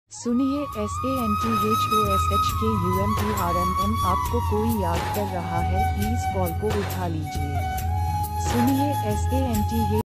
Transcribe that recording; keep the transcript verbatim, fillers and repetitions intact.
सुनिए S A N T H O S H K U M P R M M आपको कोई याद कर रहा है, प्लीज कॉल को उठा लीजिए। सुनिए एस ए एन टी